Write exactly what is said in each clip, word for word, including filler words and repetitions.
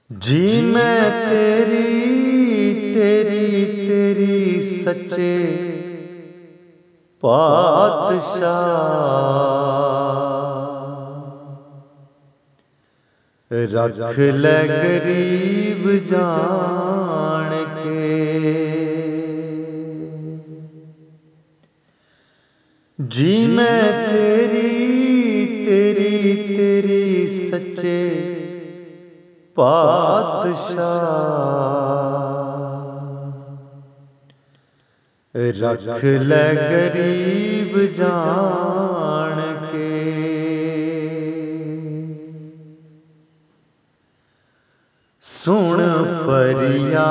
जी मैं तेरी तेरी तेरी सच्चे पातशाह, रख ले गरीब जान के। जी मैं तेरी तेरी तेरी सच्चे पातशाह, रख ले गरीब जान के। सुन फरियाद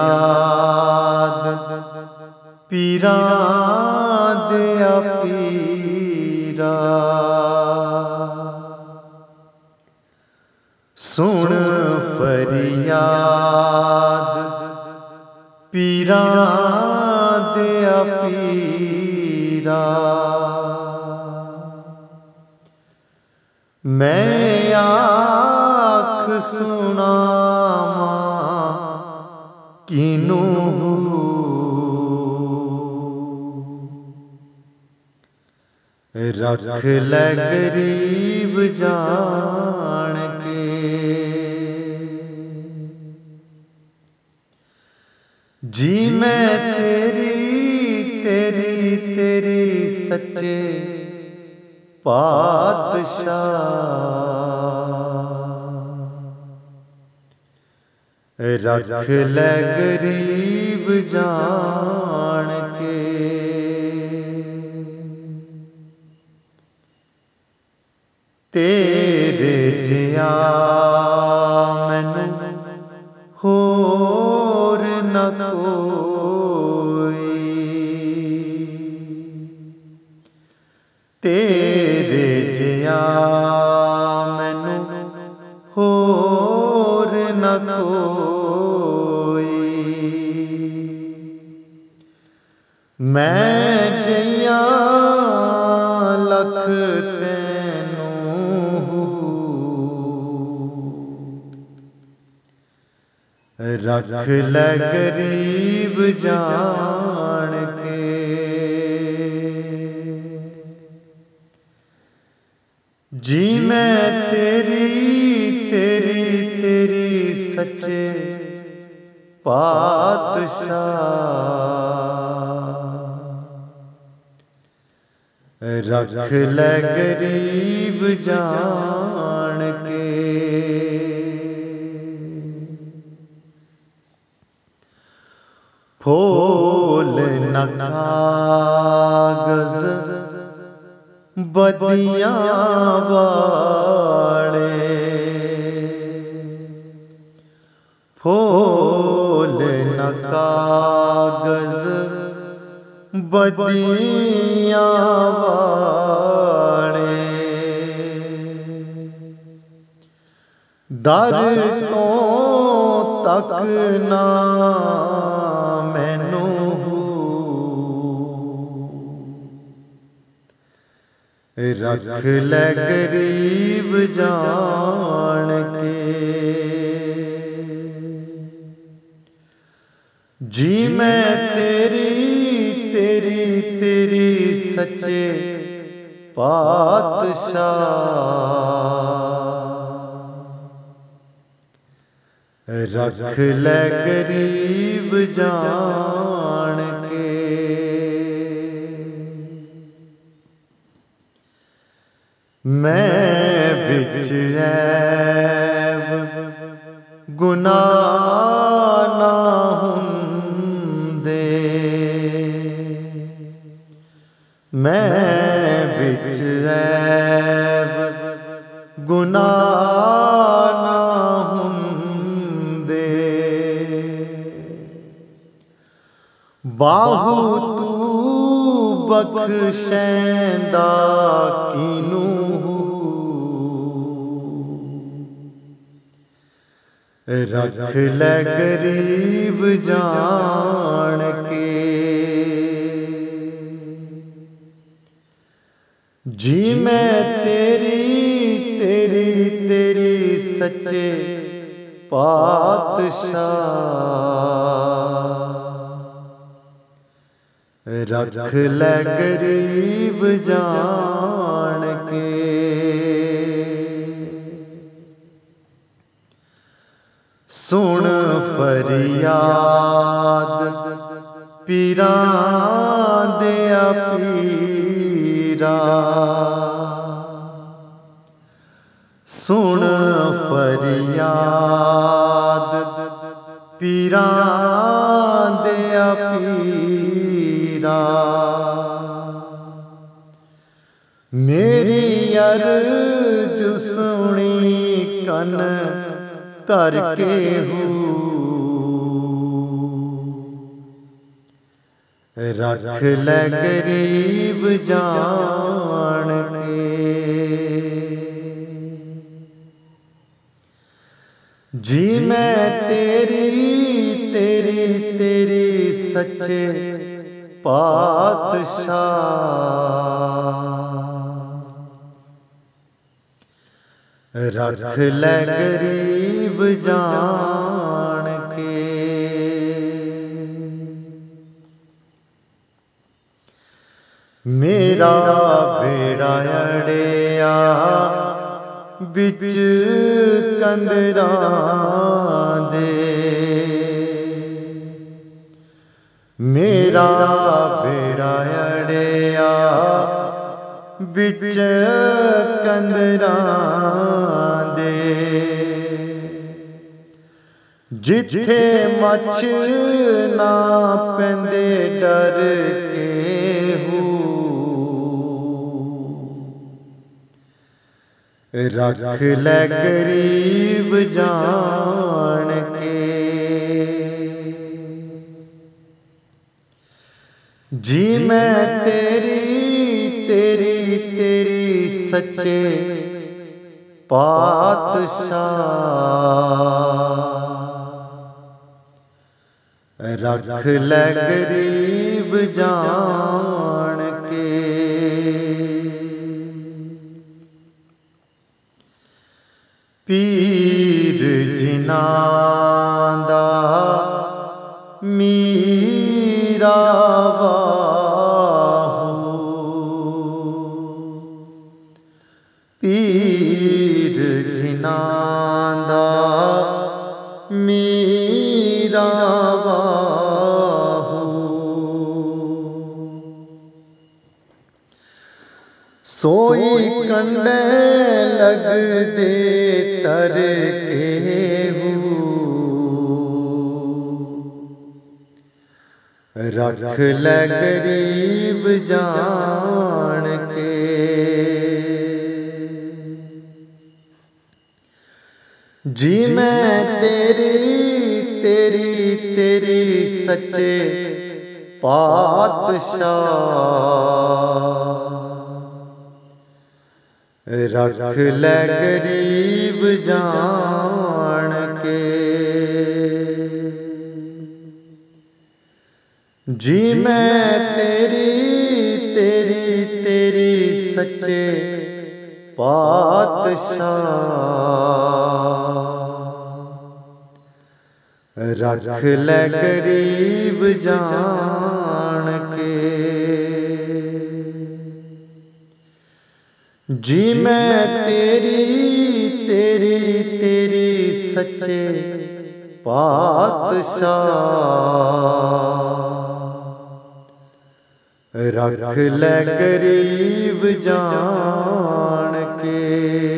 पीरा दिया पीरा, सुन फरियाद पीरा दिया पीरा। मैं आख सुनावा किनू, रख ले गरीब जान के। जी मैं तेरी तेरी तेरी सच्चे पातशाह, रख ले गरीब जान के। तेरे जिया मैनू होर न कोई, तेरे जिया मैनू होर न कोई। मैं जिया लख तैनू, रख ले गरीब जान के। जी मैं तेरी तेरी तेरी सच्चे पातशाह, रख ले गरीब जान के। फूल न कागज बदियां वाले, फूल न कागज बदियां वाले। दर तो तक ना मैनू, रख ले गरीब जान के। जी मैं तेरी तेरी तेरी सच्चे पातशाह, रख ले गरीब जान के। मैं बिच ऐब गुनाह ना हुंदे, मैं बिच ऐब गुनाह ना हुंदे। बाहू तू बख्शैंदा किनू, रख ले गरीब जान के। जी मैं तेरी तेरी तेरी सच्चे पातशाह रख ले गरीब जान के। सुन फरियाद पीरां दिया पीरा, सुन फरियाद पीरां दिया पीरा। मेरी अर्ज सुनी कन तर के हूँ, रख ले गरीब जान के। जी मैं तेरी तेरी तेरी सच्चे पातशाह रख ले गरीब जान के। मेरा बेड़ा अड़िया बिच कंदरां दे, मेरा बेड़ा अड़िया बिच कंदरां दे। जिथे मछ ना पेंदे डर के हूँ, रख ले गरीब जान के। जी मैं तेरी तेरी तेरी सच्चे पातशाह रख ले गरीब जान के। पीर जिन्हां दा मीरा बाहू, पीर जिन्हां दा मीरा बाहू। सोई कंडे लग दे तर के हूँ, रख ले गरीब जान के। जी मैं तेरी तेरी तेरी सच्चे पातशाह रख ले गरीब जान के। जी मैं तेरी तेरी तेरी सच्चे पातशाह रख ले गरीब जान के। जी मैं तेरी तेरी तेरी सच्चे पातशाह रख ले गरीब जान के।